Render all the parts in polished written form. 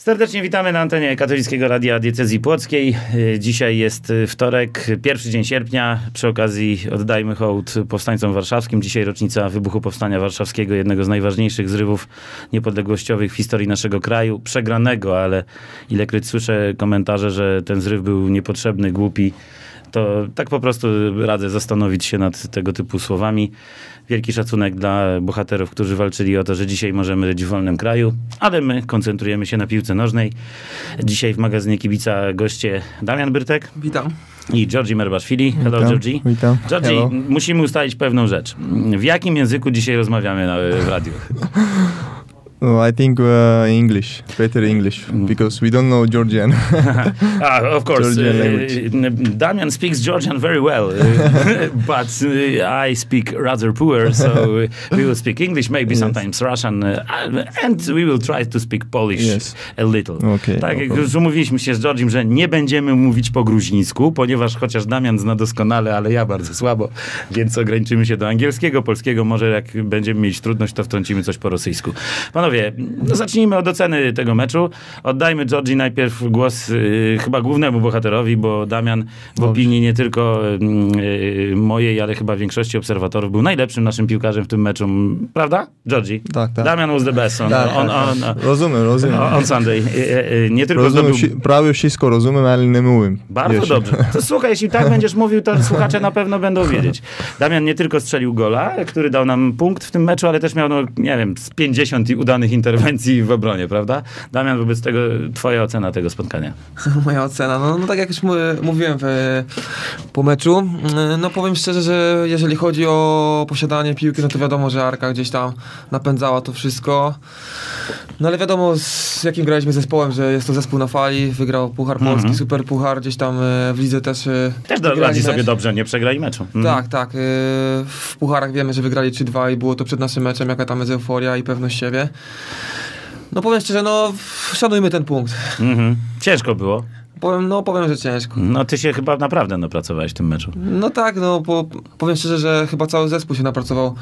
Serdecznie witamy na antenie Katolickiego Radia Diecezji Płockiej. Dzisiaj jest wtorek, pierwszy dzień sierpnia. Przy okazji oddajmy hołd powstańcom warszawskim. Dzisiaj rocznica wybuchu Powstania Warszawskiego, jednego z najważniejszych zrywów niepodległościowych w historii naszego kraju. Przegranego, ale ilekroć słyszę komentarze, że ten zryw był niepotrzebny, głupi, to tak po prostu radzę zastanowić się nad tego typu słowami. Wielki szacunek dla bohaterów, którzy walczyli o to, że dzisiaj możemy żyć w wolnym kraju, ale my koncentrujemy się na piłce nożnej. Dzisiaj w magazynie Kibica goście Damian Byrtek. Witam. I Georgi Merbaszwili. Hello, Georgi. Witam. Georgi, Hello. musimy ustalić pewną rzecz. W jakim języku dzisiaj rozmawiamy w radiu? I think English, better English, because we don't know Georgian. Of course. Damian speaks Georgian very well, but I speak rather poor, so we will speak English, maybe sometimes Russian, and we will try to speak Polish a little. Okay, Tak, jak już umówiliśmy się z Georgiem, że nie będziemy mówić po gruzińsku, ponieważ chociaż Damian zna doskonale, ale ja bardzo słabo, więc ograniczymy się do angielskiego, polskiego. Może jak będziemy mieć trudność, to wtrącimy coś po rosyjsku. Panowie, zacznijmy od oceny tego meczu. Oddajmy Georgi najpierw głos chyba głównemu bohaterowi, bo Damian w opinii nie tylko mojej, ale chyba większości obserwatorów był najlepszym naszym piłkarzem w tym meczu. Prawda, Georgi? Tak. Damian was the best Rozumiem. On Sunday. Nie tylko rozumiem, prawie wszystko rozumiem, ale nie mówię. Bardzo dobrze. To słuchaj, jeśli tak będziesz mówił, to słuchacze na pewno będą wiedzieć. Damian nie tylko strzelił gola, który dał nam punkt w tym meczu, ale też miał, nie wiem, z 50 udanych interwencji w obronie, prawda? Damian, wobec tego twoja ocena tego spotkania. Moja ocena, no tak jak już mówiłem po meczu, no powiem szczerze, że jeżeli chodzi o posiadanie piłki, no to wiadomo, że Arka gdzieś tam napędzała to wszystko. No ale wiadomo, z jakim graliśmy zespołem, że jest to zespół na fali, wygrał Puchar Polski, Super Puchar, gdzieś tam w lidze też radzi sobie dobrze, nie przegrali meczu. Tak. W Pucharach wiemy, że wygrali 3-2 i było to przed naszym meczem, jaka tam jest euforia i pewność siebie. No powiem szczerze, szanujmy ten punkt. Ciężko było. Powiem, że ciężko. No ty się chyba naprawdę napracowałeś w tym meczu. No tak, powiem szczerze, że chyba cały zespół się napracował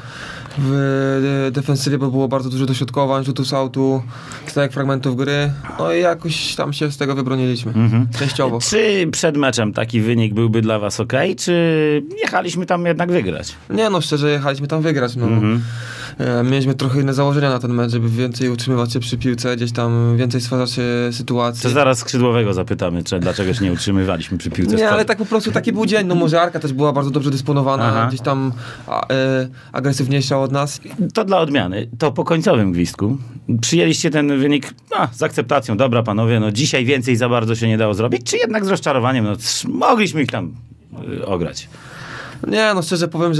w defensywie, bo było bardzo dużo dośrodkowań, rzutów z autu, stajek fragmentów gry. No i jakoś tam się z tego wybroniliśmy. Częściowo. Czy przed meczem taki wynik byłby dla was okej, czy jechaliśmy tam jednak wygrać? Nie, szczerze jechaliśmy tam wygrać. Mieliśmy trochę inne założenia na ten mecz, żeby więcej utrzymywać się przy piłce, gdzieś tam więcej stwarzać sytuacji. To zaraz skrzydłowego zapytamy, dlaczego się nie utrzymywaliśmy przy piłce. Nie, ale tak po prostu taki był dzień. Może Arka też była bardzo dobrze dysponowana, gdzieś tam agresywniejsza od nas. To dla odmiany, to po końcowym gwizdku przyjęliście ten wynik z akceptacją. Dobra panowie, dzisiaj więcej za bardzo się nie dało zrobić, czy jednak z rozczarowaniem, mogliśmy ich tam ograć? Nie, szczerze powiem,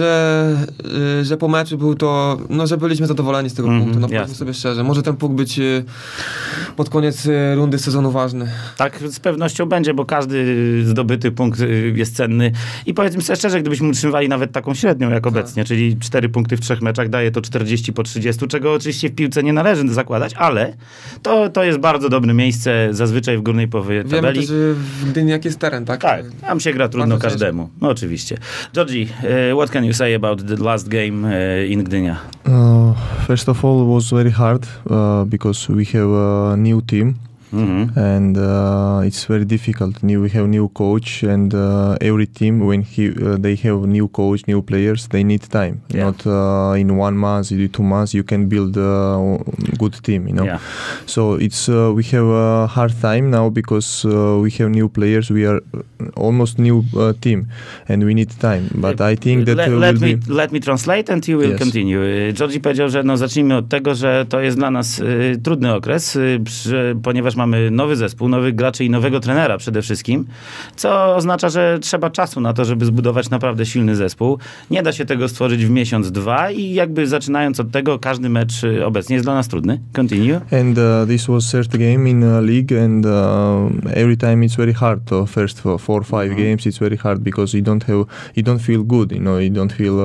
że po meczu był to, że byliśmy zadowoleni z tego punktu, powiedzmy sobie szczerze. Może ten punkt być pod koniec rundy sezonu ważny. Tak, z pewnością będzie, bo każdy zdobyty punkt jest cenny. I powiedzmy sobie szczerze, gdybyśmy utrzymywali nawet taką średnią jak obecnie, czyli 4 punkty w 3 meczach, daje to 40 po 30, czego oczywiście w piłce nie należy zakładać, ale to jest bardzo dobre miejsce, zazwyczaj w górnej połowie tabeli. Wiemy też w Gdyni jak jest teren, tak? Tak, tam się gra trudno każdemu. Oczywiście. Georgi, what can you say about the last game in Gdynia? First of all, it was very hard because we have a new team. And it's very difficult. We have new coach, and every team, when they have new coach, new players, they need time. Not in 1 month, in 2 months, you can build a good team. So it's we have a hard time now because we have new players. We are almost new team, and we need time. But I think that let me translate, and you will continue. Georgi powiedział, że zacznijmy od tego, że to jest dla nas trudny okres, ponieważ mamy nowy zespół, nowych graczy i nowego trenera przede wszystkim, co oznacza, że trzeba czasu na to, żeby zbudować naprawdę silny zespół. Nie da się tego stworzyć w miesiąc, 2 i jakby zaczynając od tego, każdy mecz obecnie jest dla nas trudny. Continue. And this was third game in league, and every time it's very hard. First 4-5 games it's very hard because you don't feel good, you don't feel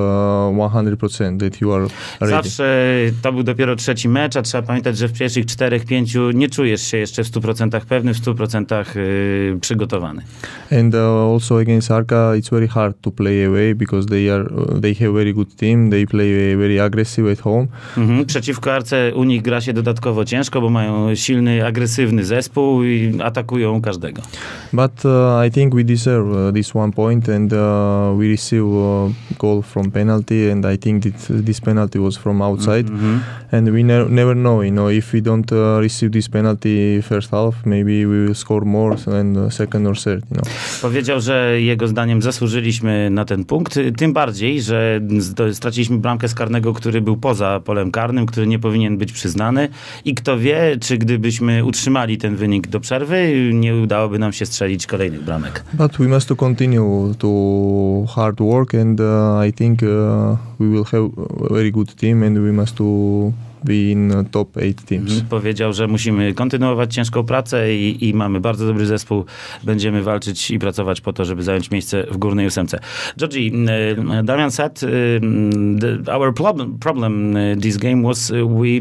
100% that you are ready. Zawsze to był dopiero 3. mecz, a trzeba pamiętać, że w pierwszych 4-5 nie czujesz się jeszcze w w 100% pewny, w 100% przygotowany. And also against Arka, it's very hard to play away because they have very good team. They play very aggressive at home. Przeciwko Arce u nich gra się dodatkowo ciężko, bo mają silny, agresywny zespół i atakują każdego. But I think we deserve this 1 point, and we receive a goal from penalty, and I think that this penalty was from outside. And we never know, if we don't receive this penalty first half, maybe we will score more and second or third. Powiedział, że jego zdaniem zasłużyliśmy na ten punkt, tym bardziej, że straciliśmy bramkę z karnego, który był poza polem karnym, który nie powinien być przyznany i kto wie, czy gdybyśmy utrzymali ten wynik do przerwy, nie udałoby nam się strzelić kolejnych bramek. But we must continue to hard work, and I think we will have a very good team, and we must to be in top 8 teams. Powiedział, że musimy kontynuować ciężką pracę i mamy bardzo dobry zespół. Będziemy walczyć i pracować po to, żeby zająć miejsce w górnej 8. Georgi, Damian said our problem this game was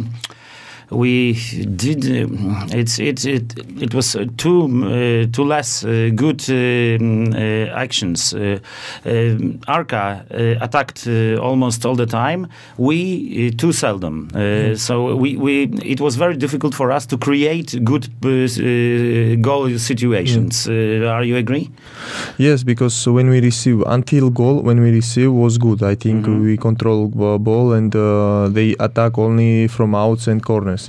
we did it was too less good actions. Arka attacked almost all the time. We too seldom. So it was very difficult for us to create good goal situations. Are you agree? Yes, because when we receive was good. I think we control ball, and they attack only from outs and corners.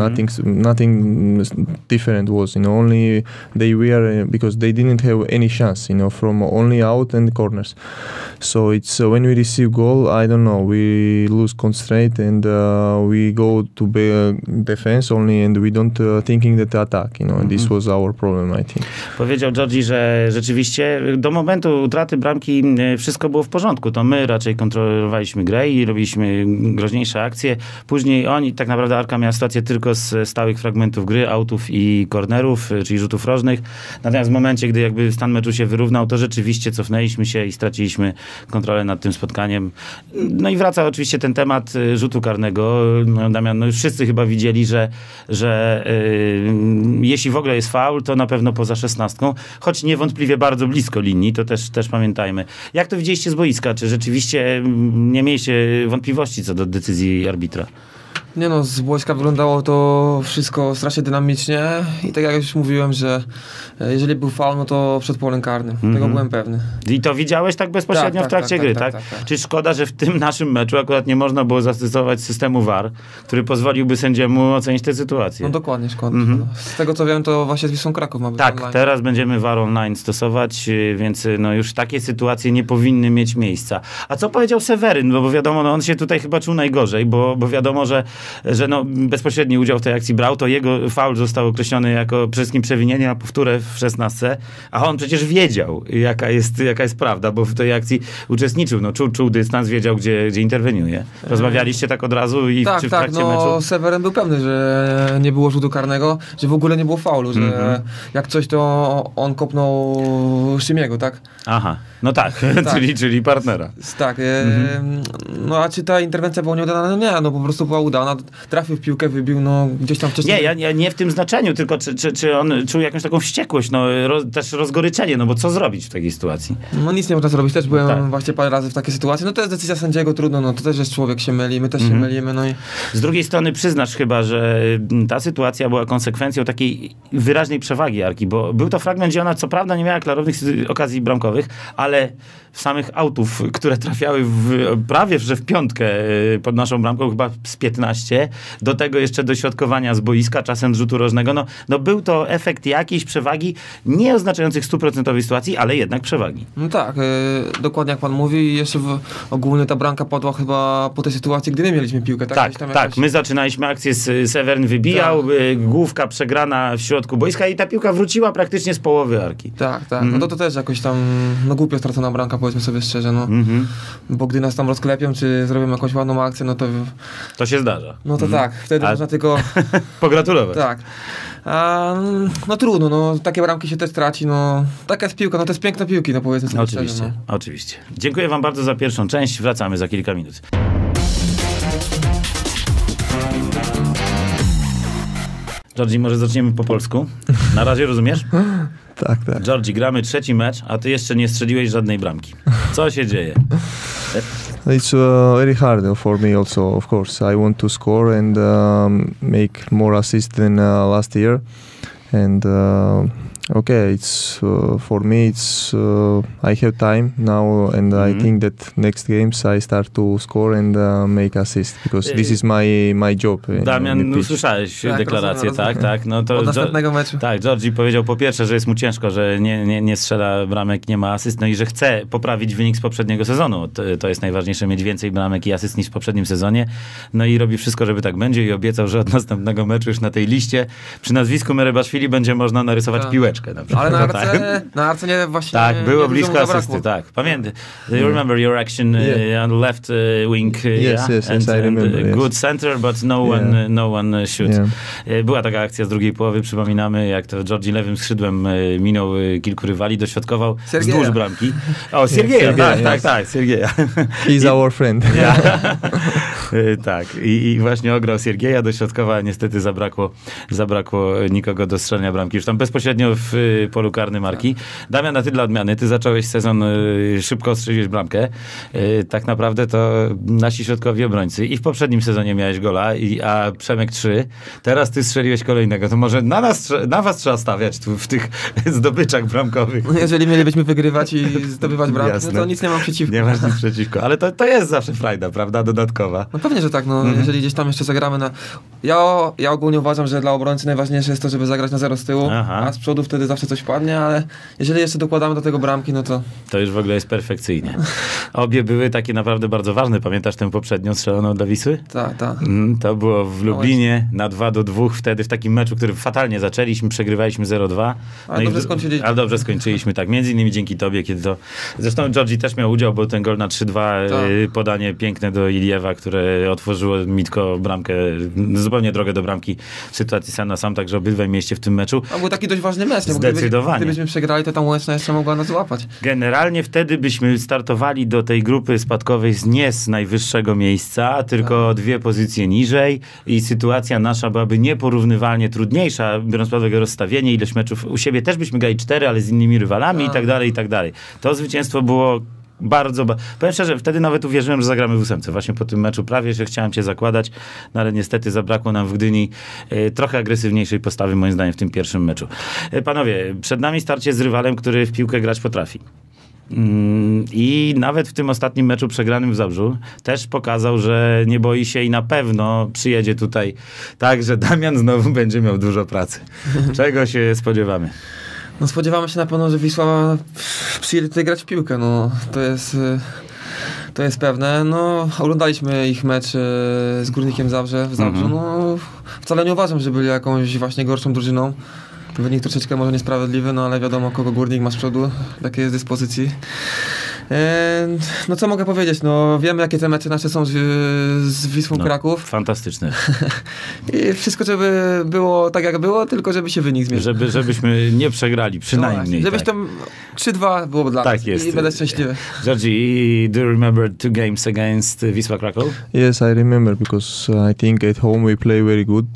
Nothing different was. Only they were because they didn't have any chance. From only out and corners. So it's when we receive goal, I don't know. We lose constraint and we go to defense only, and we don't thinking that attack. This was our problem, I think. Powiedział Georgi, że rzeczywiście do momentu utraty bramki wszystko było w porządku. To my raczej kontrolowaliśmy grę i robiliśmy groźniejsze akcje. Później oni, tak naprawdę Arka miała sytuację tylko z stałych fragmentów gry, autów i kornerów, czyli rzutów rożnych. Natomiast w momencie, gdy jakby stan meczu się wyrównał, to rzeczywiście cofnęliśmy się i straciliśmy kontrolę nad tym spotkaniem. No i wraca oczywiście ten temat rzutu karnego. Damian, już wszyscy chyba widzieli, że jeśli w ogóle jest faul, to na pewno poza 16, choć niewątpliwie bardzo blisko linii, to też pamiętajmy. Jak to widzieliście z boiska? Czy rzeczywiście nie mieliście wątpliwości co do decyzji arbitra? Nie no, z boiska wyglądało to wszystko strasznie dynamicznie i tak jak już mówiłem, że jeżeli był faul, no to przed polem karnym. Tego byłem pewny. I to widziałeś tak bezpośrednio w trakcie gry, tak? Czy szkoda, że w tym naszym meczu akurat nie można było zastosować systemu VAR, który pozwoliłby sędziemu ocenić tę sytuację? No dokładnie, szkoda. Z tego co wiem, to właśnie z Wisłą Kraków ma być online. Teraz będziemy VAR online stosować, więc no już takie sytuacje nie powinny mieć miejsca. A co powiedział Seweryn? Bo wiadomo, on się tutaj chyba czuł najgorzej, bo wiadomo, że bezpośredni udział w tej akcji brał, to jego faul został określony jako przede wszystkim przewinienie na powtórę w 16, a on przecież wiedział, jaka jest prawda, bo w tej akcji uczestniczył, czuł dystans, wiedział, gdzie interweniuje. Rozmawialiście tak od razu i czy w trakcie meczu? Seweryn był pewny, że nie było rzutu karnego, że w ogóle nie było faulu, że jak coś, to on kopnął Szymiego, tak? Aha, no tak. czyli partnera. Tak, no a czy ta interwencja była nieudana? No nie, po prostu była udana. Trafił w piłkę, wybił, gdzieś tam wcześniej. Nie, nie w tym znaczeniu, tylko czy on czuł jakąś taką wściekłość, też rozgoryczenie, bo co zrobić w takiej sytuacji? No nic nie można zrobić, też byłem właśnie parę razy w takiej sytuacji. To jest decyzja sędziego, trudno, to też jest człowiek, się myli, my też się mylimy, Z drugiej strony przyznasz chyba, że ta sytuacja była konsekwencją takiej wyraźnej przewagi Arki, bo był to fragment, gdzie ona co prawda nie miała klarownych okazji bramkowych, ale samych autów, które trafiały prawie że w piątkę pod naszą bramką, chyba z 15, do tego jeszcze dośrodkowania z boiska, czasem z rzutu rożnego. Był to efekt jakiejś przewagi, nie oznaczających 100% sytuacji, ale jednak przewagi. No tak, dokładnie jak pan mówi. Jeszcze ogólnie ta bramka padła chyba po tej sytuacji, gdy my mieliśmy piłkę. Tak. My zaczynaliśmy akcję, Seweryn wybijał, główka przegrana w środku boiska i ta piłka wróciła praktycznie z połowy Arki. Tak. No to też jakoś tam, głupio stracona bramka, powiedzmy sobie szczerze, bo gdy nas tam rozklepią, czy zrobią jakąś ładną akcję, to się zdarza. No to tak, wtedy można tylko pogratulować. Tak. Trudno, takie bramki się też traci, taka jest piłka, to jest piękna piłki, powiedzmy sobie szczerze. Oczywiście. Dziękuję wam bardzo za pierwszą część, wracamy za kilka minut. Georgi, może zaczniemy po polsku? Na razie rozumiesz? Tak. Georgi, gramy trzeci mecz, a ty jeszcze nie strzeliłeś żadnej bramki. Co się dzieje? It's very hard for me also, of course. I want to score and make more assists than last year. And okay, it's for me. It's I have time now, and I think that next games I start to score and make assist because this is my job. Damian, usłyszałeś deklarację, rozumiem. tak? No to Od następnego meczu. Tak, Georgi powiedział po pierwsze, że jest mu ciężko, że nie strzela bramek, nie ma asyst, no i że chce poprawić wynik z poprzedniego sezonu. To jest najważniejsze, mieć więcej bramek i asyst niż w poprzednim sezonie. No i robi wszystko, żeby tak będzie i obiecał, że od następnego meczu już na tej liście przy nazwisku Merebaszwili będzie można narysować piłeczkę na przykład. Ale na Arce nie właśnie. Tak, było nie blisko asysty, tak. Pamiętam. Do you remember your action on the left wing? Yes, I remember. Good center, but no one shoot. Była taka akcja z drugiej połowy, przypominamy, jak to Georgi lewym skrzydłem minął kilku rywali, dośrodkował wzdłuż bramki. O, Siergieja, tak, Siergieja. He's our friend. Tak, i właśnie ograł Siergieja, dośrodkowa, niestety zabrakło nikogo do strzelania bramki. Już tam bezpośrednio w polu karnym Arki. Damian, a ty dla odmiany, ty zacząłeś sezon, szybko strzeliłeś bramkę. Tak naprawdę to nasi środkowi obrońcy i w poprzednim sezonie miałeś gola, a Przemek 3. Teraz ty strzeliłeś kolejnego. To może na was trzeba stawiać tu w tych zdobyczach bramkowych. No, jeżeli mielibyśmy wygrywać i zdobywać bramki, no to nic nie mam przeciwko. Nie masz nic przeciwko, ale to jest zawsze frajda, prawda? Dodatkowa. No pewnie, że tak. No, jeżeli gdzieś tam jeszcze zagramy na... Ja ogólnie uważam, że dla obrońcy najważniejsze jest to, żeby zagrać na 0 z tyłu, a z przodu wtedy zawsze coś padnie, ale jeżeli jeszcze dokładamy do tego bramki, no to... To już w ogóle jest perfekcyjnie. Obie były takie naprawdę bardzo ważne. Pamiętasz tę poprzednią strzeloną dla Wisły? Tak. To było w Lublinie na 2-2 wtedy, w takim meczu, który fatalnie zaczęliśmy, przegrywaliśmy 0-2. Ale dobrze skończyliśmy, tak. Między innymi dzięki tobie, kiedy to... Zresztą Georgi też miał udział, bo ten gol na 3-2, podanie piękne do Iliewa, które otworzyło Mitko bramkę, zupełnie drogę do bramki w sytuacji sam na sam, także obydwaj mieście w tym meczu. To był taki dość ważny mecz, Zdecydowanie. Gdybyśmy przegrali, to tam Łęczna jeszcze mogła nas złapać. Generalnie wtedy byśmy startowali do tej grupy spadkowej nie z najwyższego miejsca, tylko 2 pozycje niżej i sytuacja nasza byłaby nieporównywalnie trudniejsza, biorąc pod uwagę rozstawienie, ilość meczów u siebie też byśmy grali 4, ale z innymi rywalami i tak dalej. To zwycięstwo było powiem szczerze, wtedy nawet uwierzyłem, że zagramy w 8. Właśnie po tym meczu prawie, że chciałem cię zakładać, no ale niestety zabrakło nam w Gdyni trochę agresywniejszej postawy, moim zdaniem, w tym pierwszym meczu. Panowie, przed nami starcie z rywalem, który w piłkę grać potrafi. I nawet w tym ostatnim meczu przegranym w Zabrzu też pokazał, że nie boi się i na pewno przyjedzie tutaj tak, że Damian znowu będzie miał dużo pracy. Czego się spodziewamy? No spodziewamy się na pewno, że Wisła przyjedzie tutaj grać w piłkę, no to jest pewne. No oglądaliśmy ich mecz z Górnikiem Zabrze w Zabrzu, no wcale nie uważam, że byli jakąś właśnie gorszą drużyną. Wynik troszeczkę może niesprawiedliwy, no ale wiadomo, kogo Górnik ma z przodu, jakie jest dyspozycji. No co mogę powiedzieć, no wiemy, jakie te mecze nasze są z Wisłą Kraków. Fantastyczne. I wszystko, żeby było tak, jak było, tylko żeby się wynik zmienił. Żebyśmy nie przegrali, przynajmniej. No żebyś tam 3-2 było dla nas jest. I będę szczęśliwy. Georgi, do you remember 2 games against Wisła Krakow? Yes, I remember because I think at home we play very good.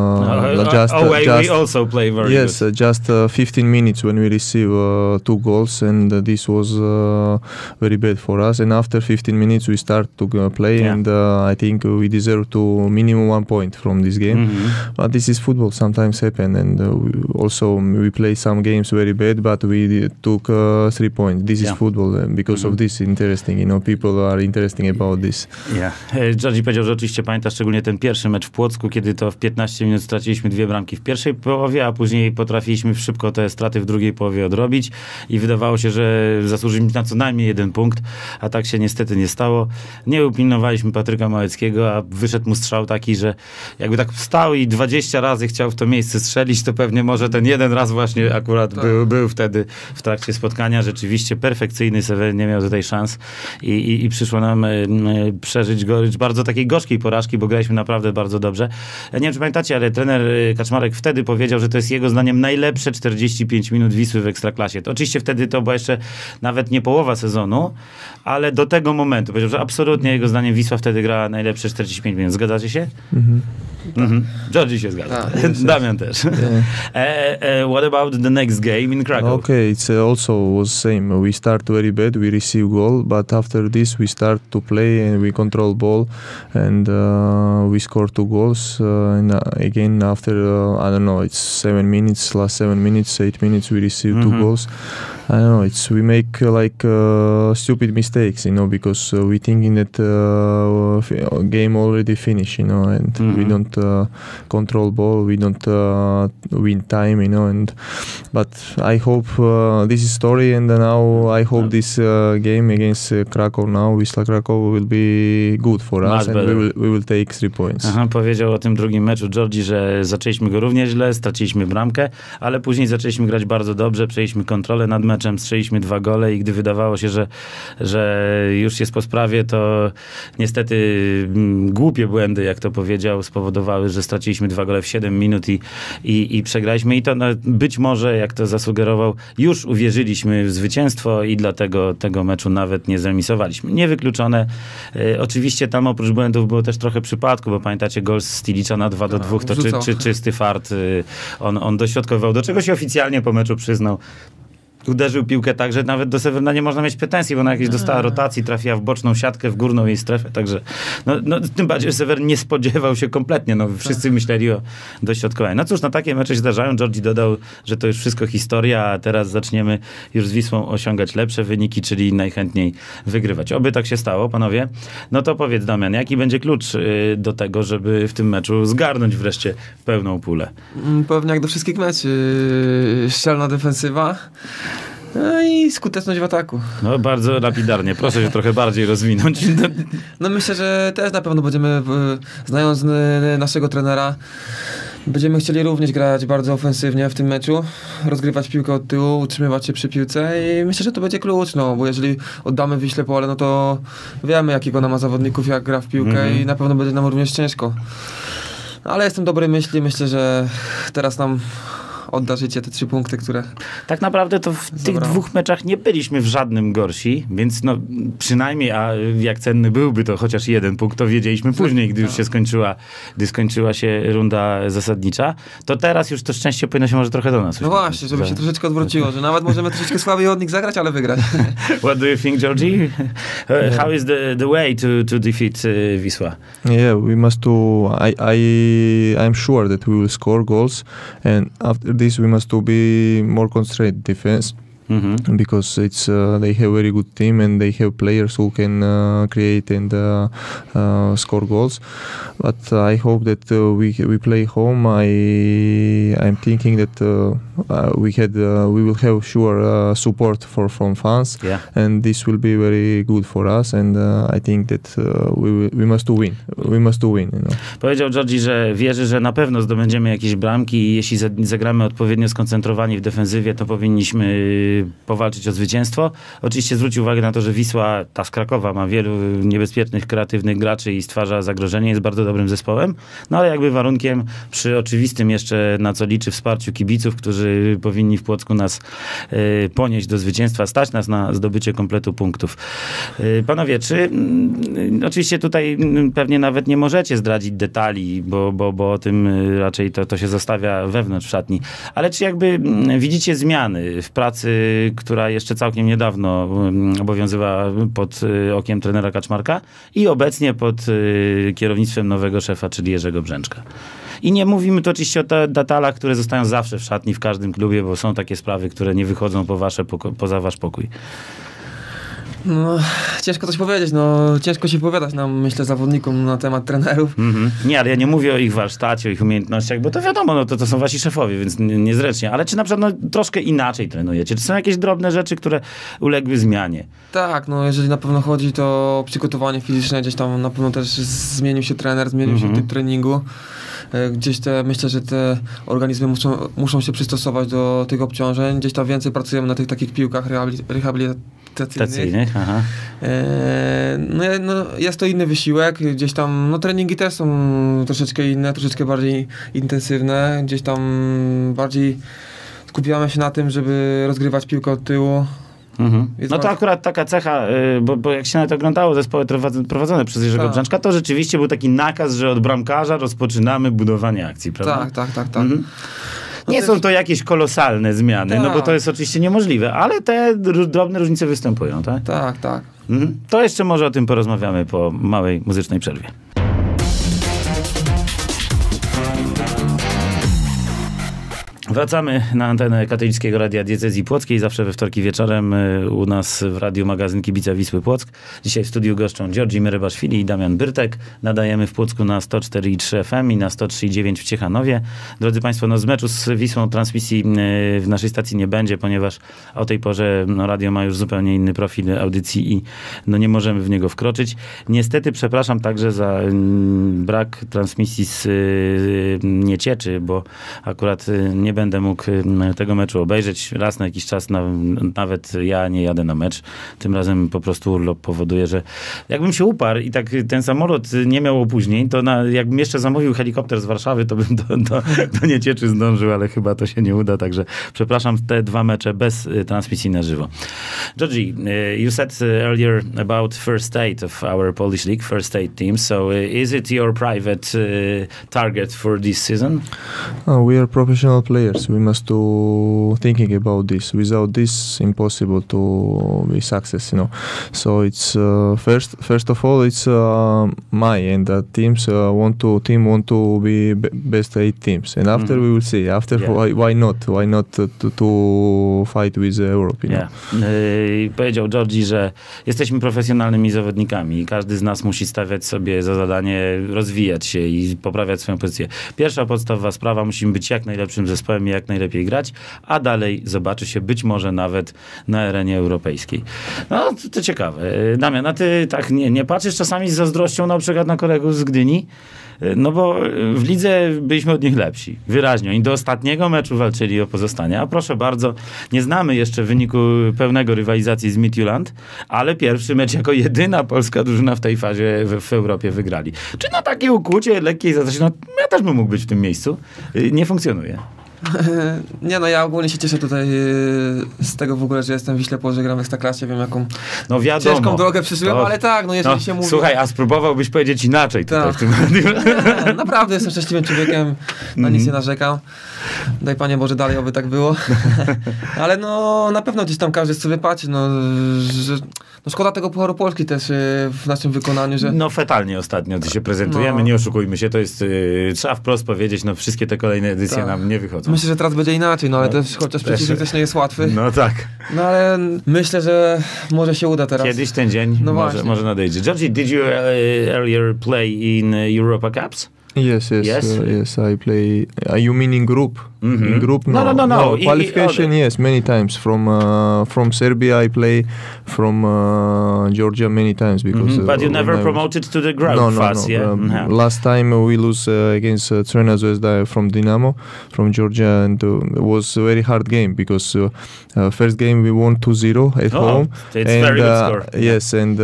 We also play very good. Yes, just 15 minutes when we receive 2 goals and this was very bad for us. And after 15 minutes we start to play and I think we deserve to minimum 1 point from this game. But this is football, sometimes happen and also we play some games very bad, but we took 3 points. This is football because of this interesting, you know, people are interesting about this. Georgi powiedział, że oczywiście pamięta szczególnie ten pierwszy mecz w Płocku, kiedy to w 15 minut straciliśmy 2 bramki w pierwszej połowie, a później potrafiliśmy szybko te straty w drugiej połowie odrobić i wydawało się, że zasłużyliśmy na co najmniej 1 punkt, a tak się niestety nie stało. Nie upilnowaliśmy Patryka Małeckiego, a wyszedł mu strzał taki, że jakby tak stał i 20 razy chciał w to miejsce strzelić, to pewnie może ten jeden raz właśnie akurat był wtedy w trakcie spotkania. Rzeczywiście perfekcyjny Seweryn, nie miał tutaj szans i przyszło nam przeżyć gorycz bardzo takiej gorzkiej porażki, bo graliśmy naprawdę bardzo dobrze. Nie wiem, czy pamiętacie, ale trener Kaczmarek wtedy powiedział, że to jest jego zdaniem najlepsze 45 minut Wisły w Ekstraklasie. To oczywiście wtedy to była jeszcze nawet nie połowa sezonu, ale do tego momentu powiedział, że absolutnie jego zdaniem Wisła wtedy grała najlepsze 45 minut. Zgadzacie się? Georgie się zgadza. Tak, Damian też. What about the next game in Krakow? Okay, it's also was same. We start very bad. We receive goal, but after this we start to play and we control ball, and we score 2 goals. And again after I don't know, it's 7 minutes, last 7 minutes, 8 minutes we receive 2 goals. I don't know. We make stupid mistakes, because we thinking that game already finished, and we don't control ball, we don't win time, but I hope this is story, and now I hope this game against Krakow now, Wisla Krakow, will be good for us, and we will take 3 points. Powiedział o tym drugim meczu Georgie, że zaczęliśmy go równie źle, straciliśmy bramkę, ale później zaczęliśmy grać bardzo dobrze, przejęliśmy kontrolę nad meczem, strzeliśmy 2 gole i gdy wydawało się, że już jest po sprawie, to niestety głupie błędy, jak to powiedział, spowodowały, że straciliśmy 2 gole w 7 minut i przegraliśmy. I to być może, jak to zasugerował, już uwierzyliśmy w zwycięstwo i dlatego tego meczu nawet nie zremisowaliśmy. Niewykluczone. Oczywiście tam oprócz błędów było też trochę przypadku, bo pamiętacie gol z Stilicza na 2-2, to czysty fart. On dośrodkował, do czego się oficjalnie po meczu przyznał. Uderzył piłkę tak, że nawet do Sewerna nie można mieć pretensji, bo ona jakieś dostała rotacji, trafiła w boczną siatkę, w górną jej strefę, także tym bardziej Severn nie spodziewał się kompletnie, wszyscy myśleli o dośrodkowaniu. Cóż, takie mecze się zdarzają. Georgie dodał, że to już wszystko historia, a teraz zaczniemy już z Wisłą osiągać lepsze wyniki, czyli najchętniej wygrywać. Oby tak się stało, panowie. To powiedz, Damian, jaki będzie klucz do tego, żeby w tym meczu zgarnąć wreszcie pełną pulę? Pewnie jak do wszystkich meczy. Szczelna defensywa. I skuteczność w ataku. Bardzo lapidarnie. Proszę się trochę bardziej rozwinąć. Myślę, że też na pewno będziemy, znając naszego trenera, będziemy chcieli również grać bardzo ofensywnie w tym meczu, rozgrywać piłkę od tyłu, utrzymywać się przy piłce i myślę, że to będzie klucz, bo jeżeli oddamy Wiśle pole, to wiemy, jakiego ona ma zawodników, jak gra w piłkę i na pewno będzie nam również ciężko. Ale jestem dobrej myśli, myślę, że teraz nam odda życie te 3 punkty, które... Tak naprawdę to w tych 2 meczach nie byliśmy w żadnym gorsi, więc przynajmniej, a jak cenny byłby to chociaż 1 punkt, to wiedzieliśmy później, gdy już się skończyła się runda zasadnicza, to teraz już to szczęście powinno się może trochę do nas. Właśnie, żeby się troszeczkę odwróciło, że nawet możemy troszeczkę słabiej od nich zagrać, ale wygrać. What do you think, Georgie? How is the way to defeat Wisła? Yeah, we must I'm sure that we will score goals, and after this we must be more concentrated defense. Because they have a very good team and they have players who can create and score goals. But I hope that we play home. I'm thinking that we will have sure support from fans, and this will be very good for us. And I think that we must win. We must win. Powiedział Georgie, że wierzy, że na pewno zdobędziemy jakieś bramki i jeśli zagramy odpowiednio skoncentrowani w defensywie, to powinniśmy powalczyć o zwycięstwo. Oczywiście zwrócił uwagę na to, że Wisła, ta z Krakowa, ma wielu niebezpiecznych, kreatywnych graczy i stwarza zagrożenie, jest bardzo dobrym zespołem, ale jakby warunkiem przy oczywistym jeszcze, na co liczy, wsparciu kibiców, którzy powinni w Płocku nas ponieść do zwycięstwa, stać nas na zdobycie kompletu punktów. Panowie, czy oczywiście tutaj pewnie nawet nie możecie zdradzić detali, bo o tym raczej to się zostawia wewnątrz szatni, ale czy jakby widzicie zmiany w pracy, która jeszcze całkiem niedawno obowiązywała pod okiem trenera Kaczmarka i obecnie pod kierownictwem nowego szefa, czyli Jerzego Brzęczka. I nie mówimy to oczywiście o detalach, które zostają zawsze w szatni, w każdym klubie, bo są takie sprawy, które nie wychodzą poza wasz pokój. Ciężko coś powiedzieć, ciężko się wypowiadać nam, myślę, zawodnikom na temat trenerów. Nie, ale ja nie mówię o ich warsztacie, o ich umiejętnościach, bo to wiadomo, to są wasi szefowie, więc niezręcznie, ale czy na przykład troszkę inaczej trenujecie? Czy są jakieś drobne rzeczy, które uległy zmianie? Tak, jeżeli na pewno chodzi to o przygotowanie fizyczne, gdzieś tam na pewno też zmienił się trener, zmienił się typ treningu. Gdzieś myślę, że te organizmy muszą się przystosować do tych obciążeń. Gdzieś tam więcej pracujemy na tych takich piłkach rehabilitacyjnych. Aha. Jest to inny wysiłek. Gdzieś tam treningi też są troszeczkę inne, troszeczkę bardziej intensywne. Gdzieś tam bardziej skupiamy się na tym, żeby rozgrywać piłkę od tyłu. No to akurat taka cecha, bo jak się nawet oglądało zespoły prowadzone przez Jerzego Brzęczka, to rzeczywiście był taki nakaz, że od bramkarza rozpoczynamy budowanie akcji, prawda? Tak. Nie są to jakieś kolosalne zmiany, no bo to jest oczywiście niemożliwe, ale te drobne różnice występują, tak? Tak. To jeszcze może o tym porozmawiamy po małej muzycznej przerwie. Wracamy na antenę Katolickiego Radia Diecezji Płockiej. Zawsze we wtorki wieczorem u nas w radiu magazyn Kibice Wisły Płock. Dzisiaj w studiu goszczą Georgi Myrybaszwili i Damian Byrtek. Nadajemy w Płocku na 104,3 FM i na 103,9 w Ciechanowie. Drodzy Państwo, no z meczu z Wisłą transmisji w naszej stacji nie będzie, ponieważ o tej porze radio ma już zupełnie inny profil audycji i nie możemy w niego wkroczyć. Niestety przepraszam także za brak transmisji z Niecieczy, bo akurat nie będę mógł tego meczu obejrzeć. Raz na jakiś czas nawet ja nie jadę na mecz. Tym razem po prostu urlop powoduje, że jakbym się uparł i tak ten samolot nie miał opóźnień, to jakbym jeszcze zamówił helikopter z Warszawy, to bym do Niecieczy zdążył, ale chyba to się nie uda, także przepraszam, te 2 mecze bez transmisji na żywo. Georgi, you said earlier about first aid of our Polish league, first aid team. So is it your private target for this season? We are professional players. We must do thinking about this. Without this, impossible to be success. So it's first of all, it's my and the teams want to be best 8 teams, and after we will see. After why not to fight with Europe? Powiedział Georgi, że jesteśmy profesjonalnymi zawodnikami i każdy z nas musi stawiać sobie za zadanie rozwijać się i poprawiać swoją pozycję. Pierwsza podstawowa sprawa, musimy być jak najlepszym zespołem i jak najlepiej grać, a dalej zobaczy się być może nawet na arenie europejskiej. No, to ciekawe. Damian, a ty tak nie patrzysz czasami z zazdrością na przykład na kolegów z Gdyni? No bo w lidze byliśmy od nich lepsi. Wyraźnie. I do ostatniego meczu walczyli o pozostanie. A proszę bardzo, nie znamy jeszcze wyniku pełnego rywalizacji z Midtjylland, ale pierwszy mecz jako jedyna polska drużyna w tej fazie w Europie wygrali. Czy na takie ukłucie lekkiej zazdrości, ja też bym mógł być w tym miejscu, nie funkcjonuje. Nie, ja ogólnie się cieszę tutaj z tego w ogóle, że jestem w Wiśle Płock, że gram w Ekstraklasie, wiem jaką ciężką drogę przyszłem, ale jeżeli się mówi... Słuchaj, a spróbowałbyś powiedzieć inaczej tutaj w tym radiu? Nie, naprawdę jestem szczęśliwym człowiekiem, na nic nie narzekam. Daj Panie Boże, dalej oby tak było. Ale na pewno gdzieś tam każdy sobie patrzy, że szkoda tego Pucharu Polski też w naszym wykonaniu, że... Fetalnie ostatnio się prezentujemy, nie oszukujmy się, to jest, trzeba wprost powiedzieć, wszystkie te kolejne edycje nam nie wychodzą. Myślę, że teraz będzie inaczej, ale też chociaż przeciwnik też nie jest łatwy. No tak. Ale myślę, że może się uda teraz. Kiedyś ten dzień może nadejdzie. Georgi, did you earlier play in Europa Cups? Yes. I play. You mean in group? In group? No. Qualification, yes, many times. From Serbia, I play. From Georgia, many times because. But you never promoted to the ground phase, yeah. Last time we lose against Crvena Zvezda from Dinamo, from Georgia, and it was a very hard game because first game we won 2-0 at home. It's very good score. Yes, and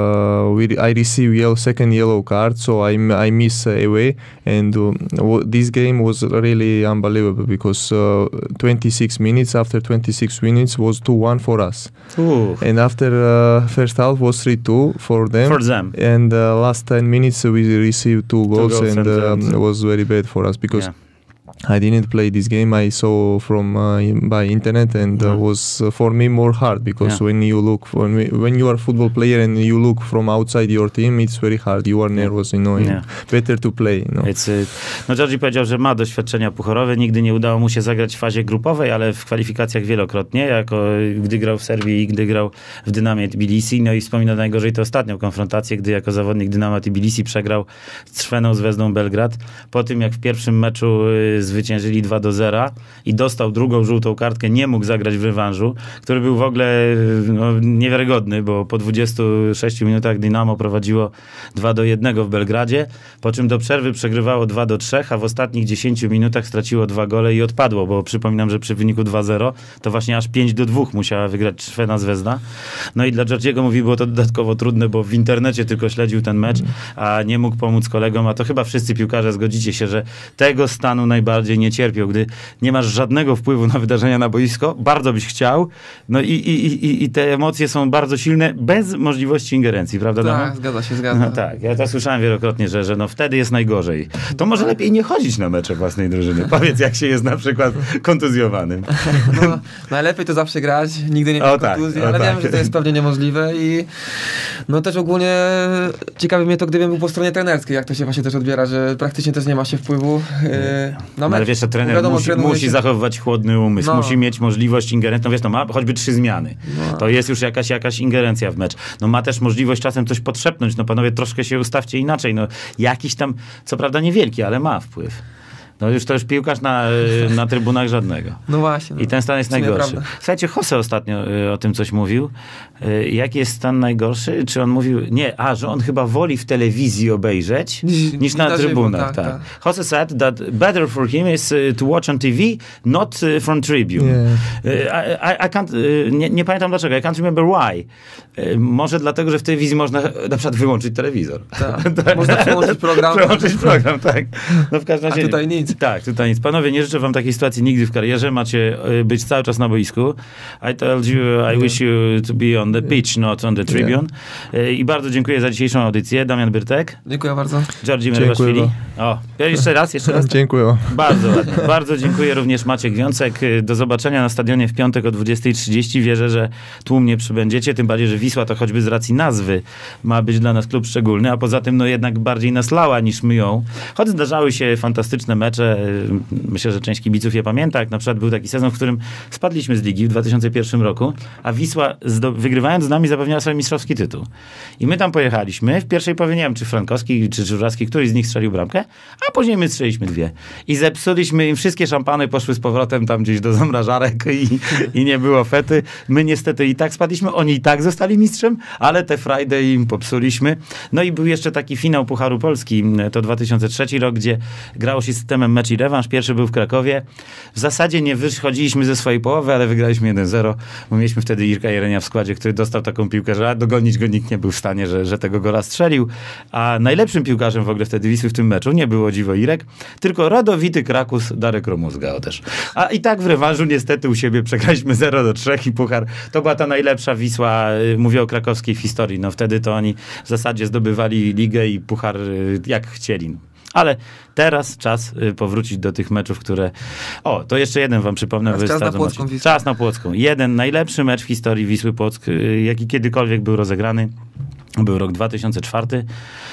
I received second yellow card, so I miss away. And this game was really unbelievable because 26 minutes, after 26 minutes was 2-1 for us. Ooh. And after first half was 3-2 for them. And last 10 minutes we received 2 goals and it was very bad for us because I didn't play this game. I saw from by internet, and was for me more hard because when you are a football player and you look from outside your team, it's very hard. You are nervous, better to play. Georgi powiedział, że ma doświadczenia pucharowe. Nigdy nie udało mu się zagrać w fazie grupowej, ale w kwalifikacjach wielokrotnie, gdy grał w Serbii i gdy grał w Dynamie Tbilisi. No i wspomina najgorzej tę ostatnią konfrontację, gdy jako zawodnik Dynama Tbilisi przegrał z Crveną Zvezdą Belgrad. Po tym, jak w pierwszym meczu zwyciężyli 2-0 i dostał drugą żółtą kartkę, nie mógł zagrać w rewanżu, który był w ogóle niewiarygodny, bo po 26 minutach Dynamo prowadziło 2-1 w Belgradzie, po czym do przerwy przegrywało 2-3, a w ostatnich 10 minutach straciło 2 gole i odpadło, bo przypominam, że przy wyniku 2-0 to właśnie aż 5-2 musiała wygrać Crvena Zvezda. No i dla Georgiego było to dodatkowo trudne, bo w internecie tylko śledził ten mecz, a nie mógł pomóc kolegom, a to chyba wszyscy piłkarze zgodzicie się, że tego stanu najbardziej nie cierpią, gdy nie masz żadnego wpływu na wydarzenia na boisko, bardzo byś chciał, no i te emocje są bardzo silne, bez możliwości ingerencji, prawda? Tak, zgadza się. No tak, ja to słyszałem wielokrotnie, że no wtedy jest najgorzej. To może lepiej nie chodzić na mecze własnej drużyny. Powiedz, jak się jest na przykład kontuzjowanym. No, najlepiej to zawsze grać, nigdy nie mieć kontuzji, ale wiem, że to jest pewnie niemożliwe i no też ogólnie ciekawi mnie to, gdybym był po stronie trenerskiej, jak to się właśnie też odbiera, że praktycznie też nie ma się wpływu na mecz. Ale wiesz, że trener wiadomo, musi zachowywać chłodny umysł, musi mieć możliwość ingerencji, no wiesz, no ma choćby 3 zmiany. To jest już jakaś ingerencja w mecz. No ma też możliwość czasem coś podszepnąć, no panowie, troszkę się ustawcie inaczej, no jakiś tam, co prawda niewielki, ale ma wpływ. No już to już piłkarz na trybunach żadnego. No właśnie. No. I ten stan jest najgorszy. Słuchajcie, Jose ostatnio o tym coś mówił. Jaki jest stan najgorszy? Czy on mówił... Nie, że on chyba woli w telewizji obejrzeć niż na trybunach. Tak. Jose said that better for him is to watch on TV, not from Tribune. Yeah. I can't... Nie pamiętam dlaczego. I can't remember why. Może dlatego, że w telewizji można na przykład wyłączyć telewizor. Tak. Można przełączyć program. Tak. No w każdym razie... A tutaj nic. Tak, tutaj nic. Panowie, nie życzę wam takiej sytuacji nigdy w karierze. Macie być cały czas na boisku. I told you, I wish you to be on the pitch, not on the tribune. I bardzo dziękuję za dzisiejszą audycję. Damian Byrtek. Dziękuję bardzo. Georgi Merwaszwili. Jeszcze raz. Dziękuję. Bardzo ładnie. Bardzo dziękuję również Maciek Wiącek. Do zobaczenia na stadionie w piątek o 20:30. Wierzę, że tłumnie przybędziecie. Tym bardziej, że Wisła to choćby z racji nazwy ma być dla nas klub szczególny, a poza tym no jednak bardziej nas lała niż my ją. Choć zdarzały się fantastyczne mecze. Myślę, że część kibiców je pamięta. Jak na przykład był taki sezon, w którym spadliśmy z ligi w 2001 roku, a Wisła wygrywając z nami zapewniała sobie mistrzowski tytuł. I my tam pojechaliśmy. W pierwszej połowie, nie wiem, czy Frankowski, czy Żurawski, któryś z nich strzelił bramkę, a później my strzeliśmy 2. I zepsuliśmy im wszystkie szampany, poszły z powrotem tam gdzieś do zamrażarek i nie było fety. My niestety i tak spadliśmy, oni i tak zostali mistrzem, ale te frajdę im popsuliśmy. No i był jeszcze taki finał Pucharu Polski, to 2003 rok, gdzie grało się systemem mecz i rewanż. Pierwszy był w Krakowie. W zasadzie nie wychodziliśmy ze swojej połowy, ale wygraliśmy 1-0, bo mieliśmy wtedy Irka Jerenia w składzie, który dostał taką piłkę, że dogonić go nikt nie był w stanie, że tego gola strzelił. A najlepszym piłkarzem w ogóle wtedy Wisły w tym meczu nie było dziwo Irek, tylko rodowity Krakus Darek Romuzga też. A i tak w rewanżu niestety u siebie przegraliśmy 0-3 i puchar. To była ta najlepsza Wisła, mówię o krakowskiej w historii. No wtedy to oni w zasadzie zdobywali ligę i puchar jak chcieli. Ale teraz czas powrócić do tych meczów, które... to jeszcze jeden wam przypomnę. Czas na Płocką. Jeden najlepszy mecz w historii Wisły Płock, jaki kiedykolwiek był rozegrany. Był rok 2004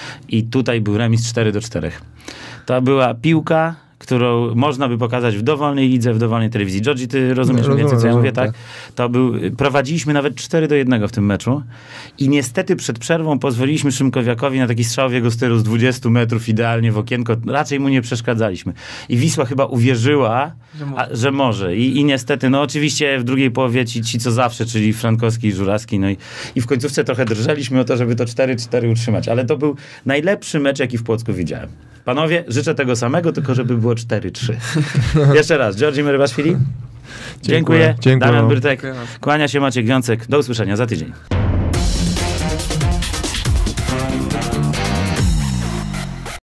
i tutaj był remis 4-4. To była piłka, którą można by pokazać w dowolnej lidze, w dowolnej telewizji. Georgi, ty rozumiesz mniej więcej, co ja mówię, tak? Prowadziliśmy nawet 4-1 w tym meczu i niestety przed przerwą pozwoliliśmy Szymkowiakowi na taki strzał w jego stylu z 20 metrów idealnie w okienko. Raczej mu nie przeszkadzaliśmy. I Wisła chyba uwierzyła, że może. I niestety, no oczywiście w drugiej połowie ci co zawsze, czyli Frankowski i Żurawski, no i w końcówce trochę drżeliśmy o to, żeby to 4-4 utrzymać. Ale to był najlepszy mecz, jaki w Płocku widziałem. Panowie, życzę tego samego, tylko żeby było 4-3. Jeszcze raz, Georgi Merwaszwili. Dziękuję. Damian Byrtek. Kłania się Maciek Wiącek. Do usłyszenia za tydzień.